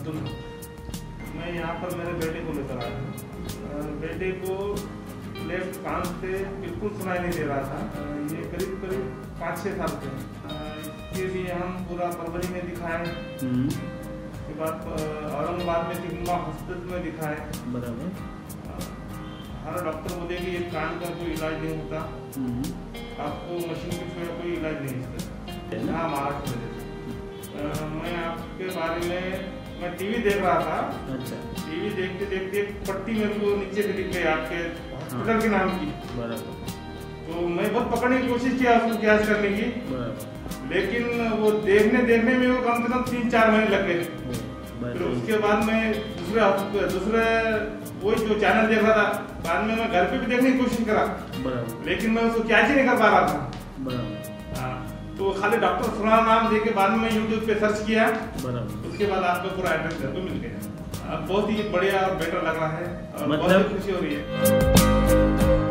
अब्दुल। मैं यहाँ पर मेरे बेटे को लेकर आया हूँ। बेटे को लेफ्ट कान से बिल्कुल सुनाई नहीं दे रहा था। ये करीब 5-6 साल के हैं। इसके लिए हम पूरा परवरी में दिखाए, उसके बाद औरंगाबाद में तिगमा हॉस्पिटल में दिखाए। बराबर। हर डॉक्टर बोले कि ये कान का कोई इलाज नहीं होता, आपको मशीन के थ्रू कोई इलाज नहीं है। हाँ, महाराष्ट्र में। मैं आपके बारे में मैं टीवी देख रहा था। अच्छा। टीवी देखते देखते एक पट्टी मेरे को नीचे से दिख गई आपके हॉस्पिटल के नाम की। बराबर। तो मैं बहुत पकड़ने की कोशिश किया उसको कैच करने की। बराबर। लेकिन वो देखने में वो कम से कम 3-4 महीने लग गए। फिर उसके बाद मैं दूसरे वही जो चैनल देख रहा था, बाद में मैं घर पे भी देखने की कोशिश करा। बराबर। लेकिन मैं उसको कैच ही नहीं कर पा रहा था। बराबर। हाँ, तो खाली डॉक्टर सुना नाम देके बाद में यूट्यूब पे सर्च किया। बराबर। उसके बाद आपका पूरा एड्रेस घर को मिल गया। बहुत ही बढ़िया और बेटर लग रहा है और मतलब बहुत खुशी हो रही है।